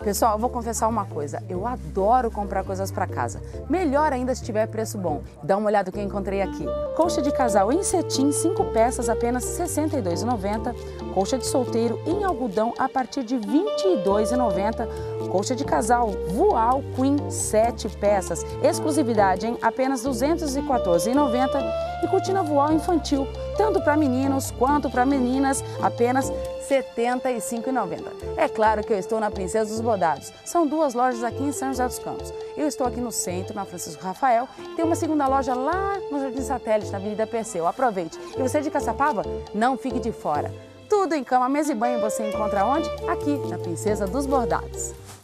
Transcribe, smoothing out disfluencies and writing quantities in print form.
Pessoal, eu vou confessar uma coisa, eu adoro comprar coisas para casa. Melhor ainda se tiver preço bom. Dá uma olhada no que eu encontrei aqui. Colcha de casal em cetim, 5 peças, apenas R$ 62,90. Colcha de solteiro em algodão a partir de R$ 22,90. Colcha de casal Voal Queen, 7 peças. Exclusividade em apenas R$ 214,90. E cortina voal infantil, tanto para meninos quanto para meninas, apenas R$ 75,90. É claro que eu estou na Princesa dos Bordados. São 2 lojas aqui em São José dos Campos. Eu estou aqui no centro, na Francisco Rafael. Tem uma segunda loja lá no Jardim Satélite, na Avenida Perseu. Aproveite. E você de Caçapava? Não fique de fora. Tudo em cama, mesa e banho você encontra onde? Aqui, na Princesa dos Bordados.